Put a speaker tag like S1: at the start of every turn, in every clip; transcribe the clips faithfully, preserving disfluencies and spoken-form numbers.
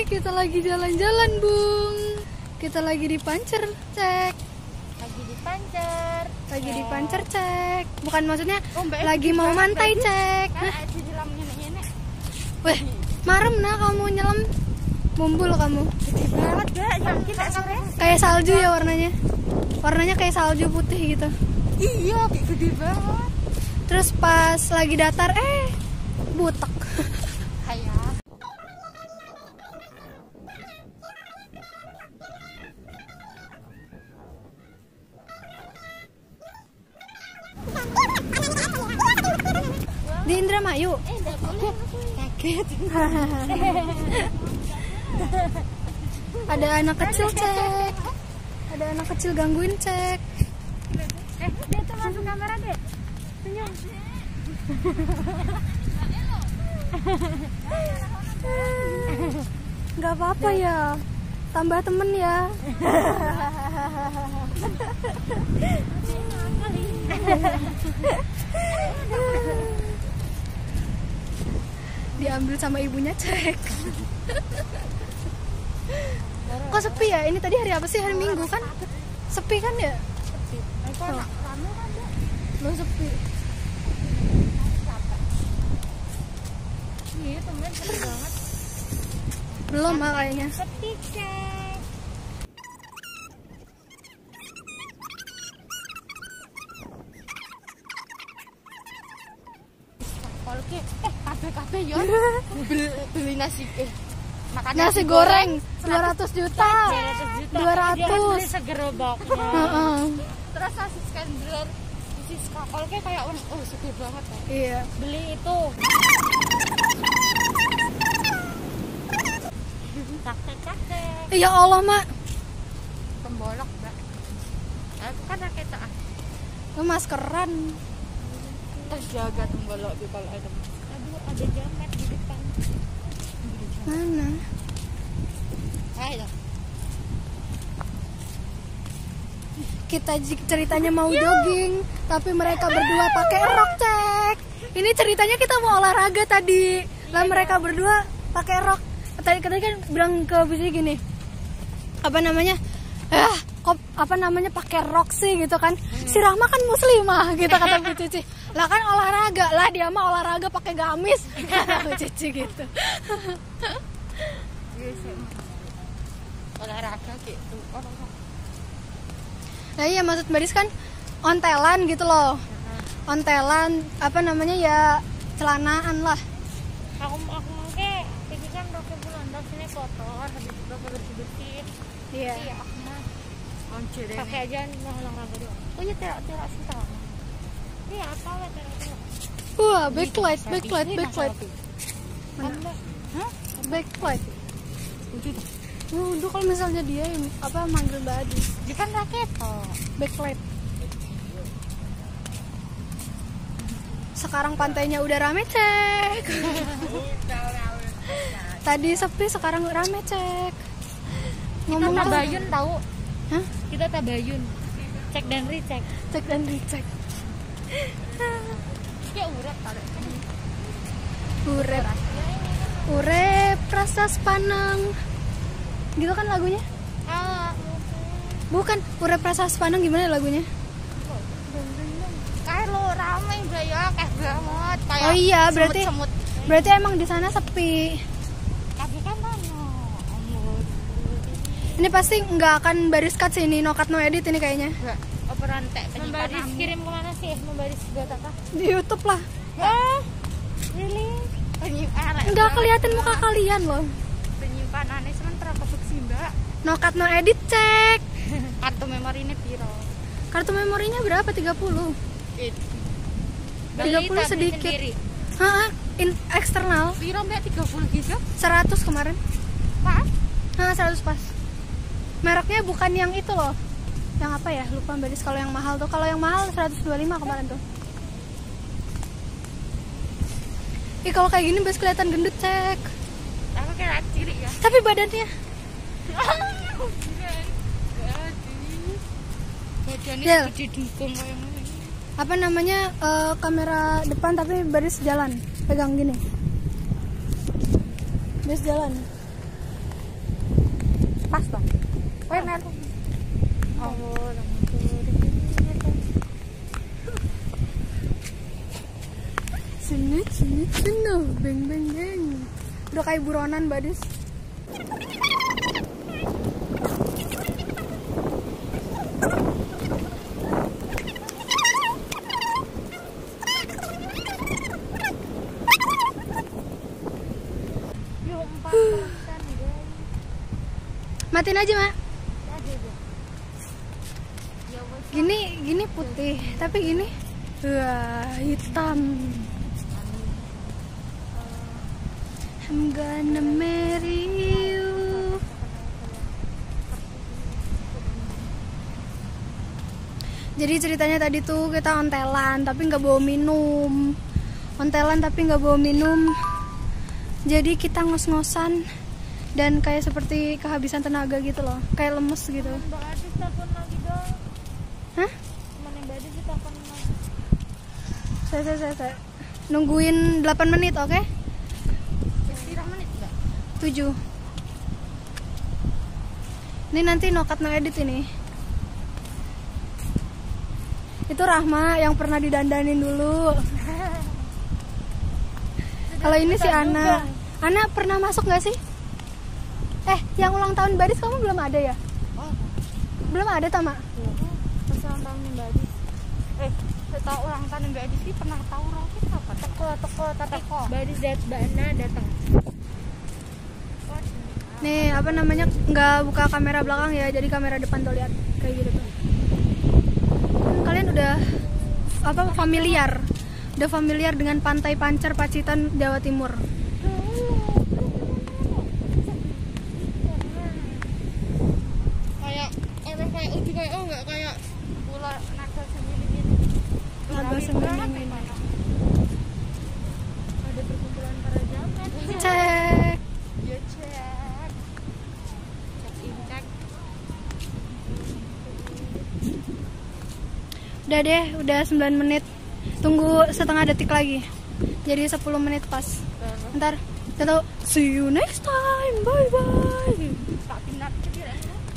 S1: kita lagi jalan-jalan, Bung. Kita lagi di Pancer, cek.
S2: Lagi di Pancer.
S1: Lagi di Pancer, cek. Bukan maksudnya
S2: oh,
S1: lagi mau mantai, cek.
S2: Kan ada nyelam nenek-nenek.
S1: Weh, marem nah kamu nyelam. Mumbul kamu.
S2: Gede banget, Gak. Yakin tak sore?
S1: Kayak salju ya warnanya. Warnanya kayak salju putih gitu.
S2: Iya, kayak gede banget.
S1: Terus pas lagi datar, eh, butek.
S2: Kayak
S1: di Indramayu.
S2: Eh, enggak boleh. Kaget.
S1: Ada anak kecil, cek. Ada anak kecil gangguin, cek.
S2: Eh, dia tuh masuk kamera, Dek. Senyum.
S1: Nggak apa-apa ya. Tambah temen ya. Diambil sama ibunya, cek. Kok sepi ya? Ini tadi hari apa sih? Hari Minggu kan? Sepi kan ya?
S2: Sepi. Kok
S1: Oh.
S2: rame kan, Dek?
S1: Lo sepi.
S2: Iya, tumben sepi banget.
S1: Belum ah kayaknya.
S2: Sepi, cek. Oke, eh kafe-kafe yo. Beli, beli nasi eh makan
S1: Nasi goreng dua ratus juta.
S2: dua ratus juta.
S1: dua ratus.
S2: Dia kan beli segerobaknya.
S1: Heeh.
S2: Terus nasi skandler isi skakolnya kayak oh sepi banget ya.
S1: Iya.
S2: Beli itu. Cakek-cakek.
S1: Ya Allah, Mak.
S2: Pembolok, Mbak. Aku kan raket ah.
S1: Lo maskeran.
S2: Terus jaga pembolok tuh kalau ada. Aduh, ada jamet di depan.
S1: Mana?
S2: Ayo.
S1: Kita j- ceritanya mau jogging, tapi mereka berdua pakai rok, cek. Ini ceritanya kita mau olahraga tadi. Lah mereka berdua pakai rok. Tadi katanya kan bilang ke Bici gini. Apa namanya? Ah, kok apa namanya pakai rok sih gitu kan? Si Rahma kan muslimah gitu kata Bu Cici. Lah kan olahraga, lah dia mah olahraga pakai gamis. Kata Bu Cici gitu.
S2: Olahraga gitu. Olahraga.
S1: Nah iya maksud Baris kan ontelan gitu loh. Ontelan apa namanya ya celanaan lah.
S2: Aku aku mungkin ini kan roknya bulan sini kotor habis itu rok bersih-bersih.
S1: Iya.
S2: Iya, aku mah pakai aja yang olahraga doang. Oh iya, terak-terak sih tahu. Iya, apa lah terak-terak.
S1: Wah, backlight, backlight, backlight.
S2: Mana? Hah?
S1: Backlight. Udah kalau misalnya dia yang apa manggil Badi.
S2: Dia kan raket. Oh.
S1: Backlight. Sekarang pantainya udah rame, cek. Tadi sepi, sekarang rame, cek.
S2: Kita
S1: Ngomong tuh-
S2: tabayun tahu.
S1: Hah?
S2: Kita tabayun. Cek dan recek.
S1: Cek dan dicek.
S2: Ya urat taruh.
S1: Urep, urep rasa sepanang. Gitu kan lagunya?
S2: Ah,
S1: Bukan, urep rasa sepanang gimana lagunya?
S2: kayak lo ramai udah ya, kayak banget. Kayak
S1: Oh iya, berarti
S2: semut-semut.
S1: berarti emang di sana sepi.
S2: Tapi kan mana?
S1: Ini pasti nggak akan baris cut sih ini, no cut no edit ini kayaknya.
S2: Enggak. Operan tek Membaris kirim kemana sih? Membaris buat apa?
S1: Di YouTube lah.
S2: Ah, really? Penyimpanan.
S1: Nggak kelihatan muka kalian loh.
S2: Penyimpanannya sementara kebuk sih, Mbak.
S1: No cut no edit, cek.
S2: Kartu memori ini piro?
S1: Kartu memorinya berapa? tiga puluh. tiga puluh
S2: Beli tapi
S1: sedikit.
S2: sendiri.
S1: Hah, in eksternal
S2: Piro Mbak tiga puluh giga?
S1: seratus kemarin.
S2: Pas?
S1: Hah, seratus pas. Mereknya bukan yang itu loh. Yang apa ya? Lupa Baris kalau yang mahal tuh. Kalau yang mahal seratus dua puluh lima kemarin tuh. Ih, kalau kayak gini Baris kelihatan gendut, cek.
S2: Aku kayak ciri ya.
S1: Tapi badannya
S2: Badannya
S1: Del.
S2: gede dukung kayak gini.
S1: apa namanya eh, kamera depan tapi Baris jalan pegang gini. Baris jalan.
S2: Pas dong. Weh Mel. Oh,
S1: Sini, sini, sini, beng, beng, beng. Udah kayak buronan, Badis. Matiin aja, Ma. Gini, gini putih, tapi gini wah, hitam. I'm gonna marry you. Jadi ceritanya tadi tuh kita ontelan tapi nggak bawa minum. Ontelan tapi nggak bawa minum. Jadi kita ngos-ngosan dan kayak seperti kehabisan tenaga gitu loh, kayak lemes gitu.
S2: Mbak Adis telepon lagi dong.
S1: Hah?
S2: Temen Mbak Adis telepon lagi.
S1: Saya, saya, saya, saya. Nungguin delapan menit, oke? Okay?
S2: Menit enggak?
S1: tujuh. Ini nanti no cut no edit ini. Itu Rahma yang pernah didandanin dulu. Kalau ini si Ana. Ana pernah masuk nggak sih? Eh, yang ulang tahun Badis kamu belum ada ya?
S2: Oh.
S1: Belum ada, Tama?
S2: Pas ulang tahun Mbak Adis. Eh, setelah ulang tahun Mbak Adis sih pernah tahu orang kita apa? Teko, teko, tapi Mbak Adis dan Mbak Ana datang.
S1: Nih, apa namanya? Nggak buka kamera belakang ya, jadi kamera depan tuh lihat kayak gitu tuh. Kalian udah apa familiar? Udah familiar dengan Pantai Pancer Pacitan, Jawa Timur.
S2: Kayak orang kayak uji kayak oh nggak kayak bola naga sendiri gitu.
S1: Naga sendiri.
S2: Ada perkumpulan para jamet.
S1: Cek.
S2: Ya cek. Cek in cek.
S1: Udah deh, udah sembilan menit. Tunggu setengah detik lagi. Jadi sepuluh menit pas. Ntar kita tahu. See you next time. Bye bye.
S2: Kak Pinat kira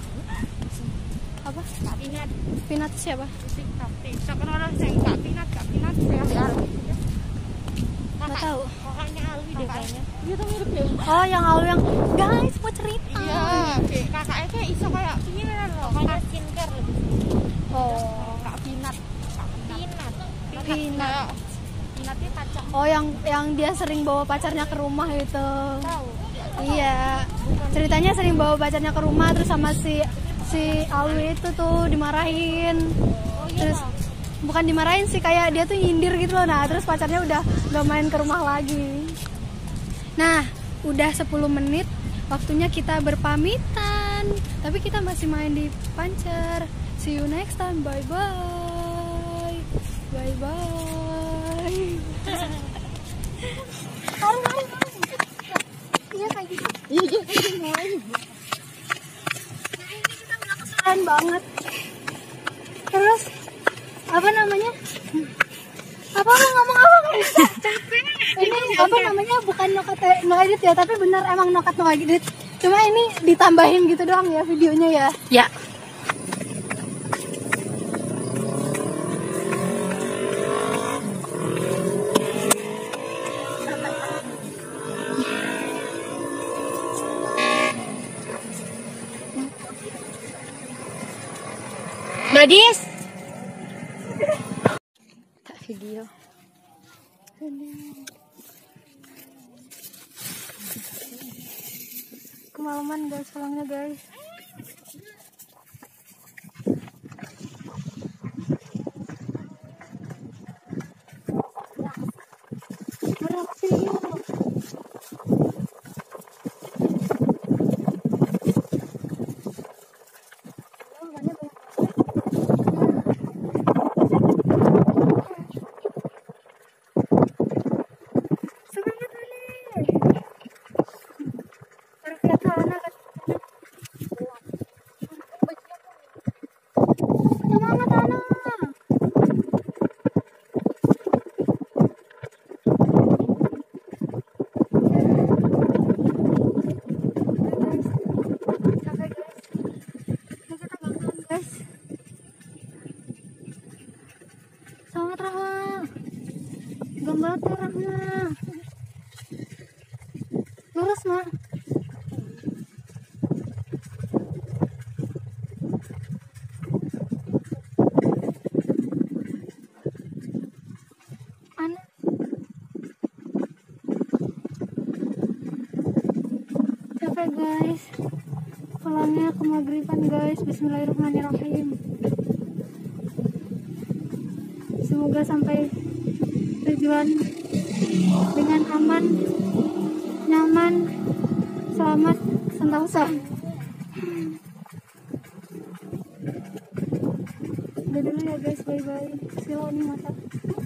S1: Apa?
S2: Kak Pinat.
S1: Pinat siapa?
S2: TikTok TikTok kan orang yang Kak Pinat Kak Pinat yang di Alwi.
S1: Nggak tahu.
S2: Kakaknya Alwi deh kayaknya. Dia tuh mirip ya.
S1: Oh, yang Alwi yang guys mau cerita.
S2: Iya, kakaknya kayak iso kayak pikiran loh. Kayak skincare lebih.
S1: Oh.
S2: Kak Pinat. Kak Pinat.
S1: Pinat.
S2: Pinatnya kacang.
S1: Oh, yang yang dia sering bawa pacarnya ke rumah itu.
S2: Tahu.
S1: Iya. Ceritanya sering bawa pacarnya ke rumah terus sama si si Alwi itu tuh dimarahin.
S2: Oh iya.
S1: Terus bukan dimarahin sih, kayak dia tuh nyindir gitu loh. Nah, terus pacarnya udah gak main ke rumah lagi. Nah, udah sepuluh menit, waktunya kita berpamitan. Tapi kita masih main di Pancer. See you next time. Bye bye. Bye bye. Mari, mari, mari. Iya kayak gitu.
S2: Iya, iya, iya.
S1: Ini kita udah kesulitan banget. Terus apa namanya? Apa mau ngomong apa guys? Ini apa namanya? Bukan no cut no edit ya, tapi bener emang no cut no edit. Cuma ini ditambahin gitu doang ya videonya ya.
S2: Ya. Badis. Tak video.
S1: Kemalaman guys, pulangnya guys. Lurus, Mak. Mana? Capek guys. Pulangnya ke maghriban guys. Bismillahirrahmanirrahim. Semoga sampai tujuan dengan aman, nyaman, selamat, sentosa. Udah dulu ya guys, bye bye. Silo nih mata.